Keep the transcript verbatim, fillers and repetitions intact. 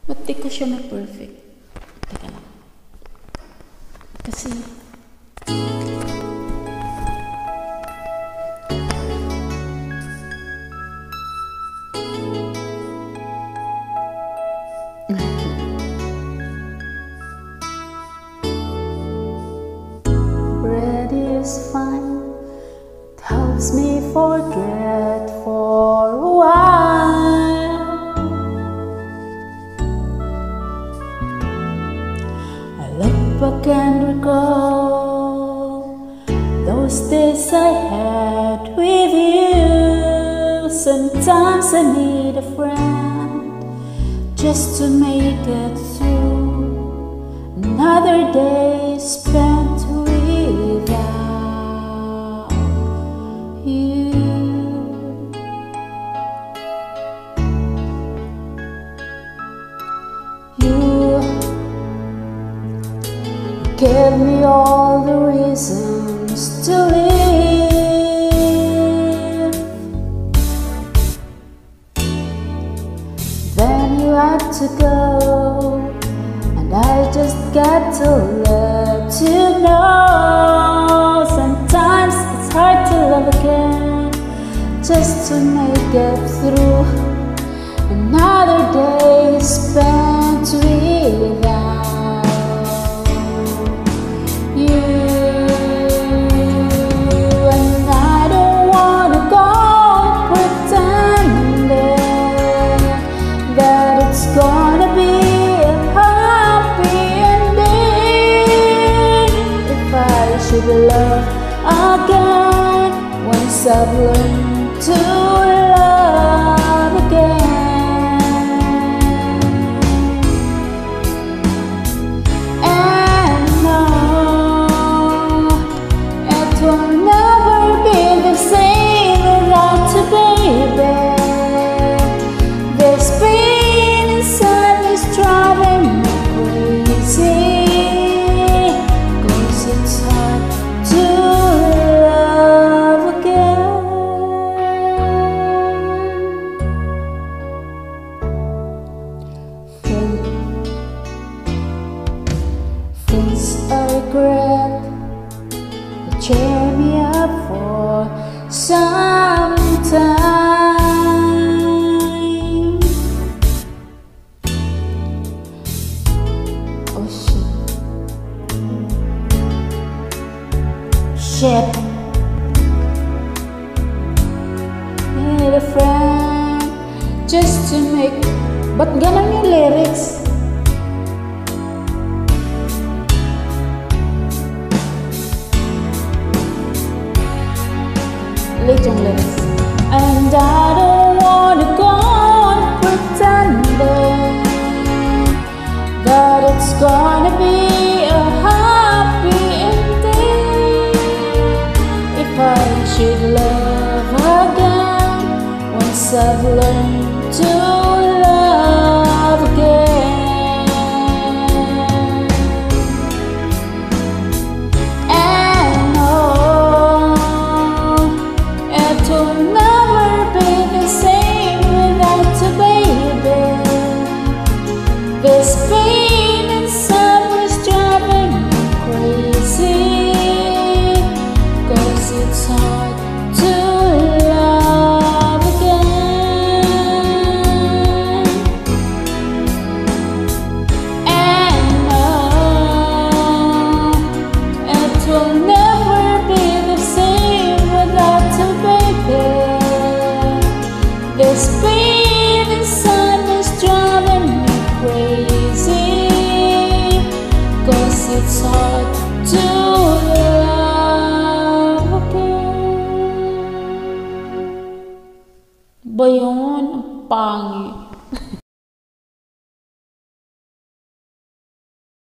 Ba't di ko siya ma-perfect? Teka lang. Kasi... Bread is fine, it helps me forget for a while. I look back and recall those days I had with you. Sometimes I need a friend just to make it through another day spent without you. You gave me all the reasons to live. Then you had to go, I just got to let you know. Sometimes it's hard to love again, just to make it through another day spent without you. And I don't wanna go pretending that it's gonna be should love again once I've learned to love again. And no, it will never be the same without you, baby. This pain inside is driving me crazy. Things I regret that cheer me up for some time. Oh shit. Shit. Need a friend just to make. Ba't ganun yung lyrics? Little lyrics. And I don't wanna go on pretending that it's gonna be a happy ending. If I should love again once I've learned to love again. This pain inside is driving me crazy, 'cause it's hard to love again. And no, it will never be the same without you, baby. This pain inside is driving me crazy, 'cause it's hard to love again. Ba yun? Ang pangit.